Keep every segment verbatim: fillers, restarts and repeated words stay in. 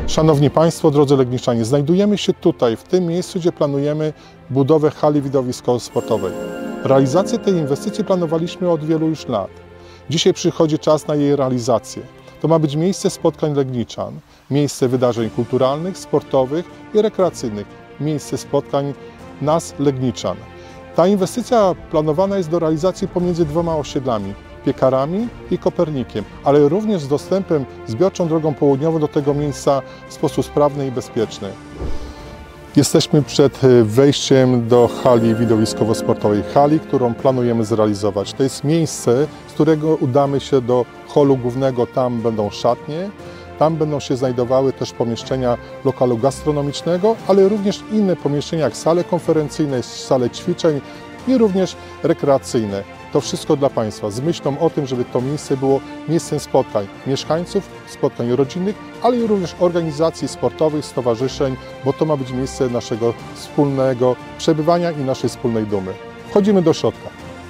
Szanowni Państwo, drodzy Legniczanie, znajdujemy się tutaj, w tym miejscu, gdzie planujemy budowę hali widowiskowo-sportowej. Realizację tej inwestycji planowaliśmy od wielu już lat. Dzisiaj przychodzi czas na jej realizację. To ma być miejsce spotkań Legniczan, miejsce wydarzeń kulturalnych, sportowych i rekreacyjnych, miejsce spotkań nas, Legniczan. Ta inwestycja planowana jest do realizacji pomiędzy dwoma osiedlami, Piekarami i Kopernikiem, ale również z dostępem zbiorczą drogą południową do tego miejsca w sposób sprawny i bezpieczny. Jesteśmy przed wejściem do hali widowiskowo-sportowej, hali, którą planujemy zrealizować. To jest miejsce, z którego udamy się do holu głównego, tam będą szatnie, tam będą się znajdowały też pomieszczenia lokalu gastronomicznego, ale również inne pomieszczenia jak sale konferencyjne, sale ćwiczeń i również rekreacyjne. To wszystko dla Państwa, z myślą o tym, żeby to miejsce było miejscem spotkań mieszkańców, spotkań rodzinnych, ale i również organizacji sportowych, stowarzyszeń, bo to ma być miejsce naszego wspólnego przebywania i naszej wspólnej dumy. Wchodzimy do środka.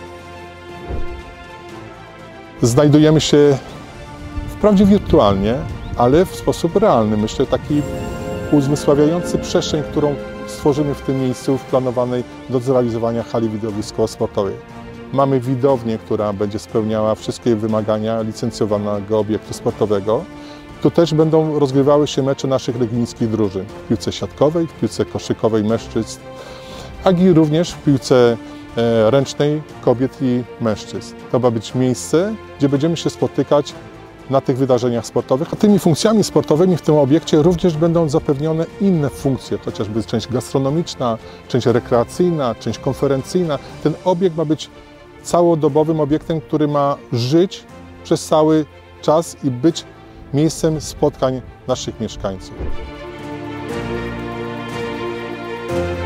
Znajdujemy się wprawdzie wirtualnie, ale w sposób realny, myślę, taki uzmysławiający przestrzeń, którą stworzymy w tym miejscu w planowanej do zrealizowania hali widowiskowo-sportowej. Mamy widownię, która będzie spełniała wszystkie wymagania licencjowanego obiektu sportowego. Tu też będą rozgrywały się mecze naszych legnickich drużyn w piłce siatkowej, w piłce koszykowej mężczyzn, jak i również w piłce ręcznej kobiet i mężczyzn. To ma być miejsce, gdzie będziemy się spotykać na tych wydarzeniach sportowych, a tymi funkcjami sportowymi w tym obiekcie również będą zapewnione inne funkcje, chociażby część gastronomiczna, część rekreacyjna, część konferencyjna. Ten obiekt ma być całodobowym obiektem, który ma żyć przez cały czas i być miejscem spotkań naszych mieszkańców.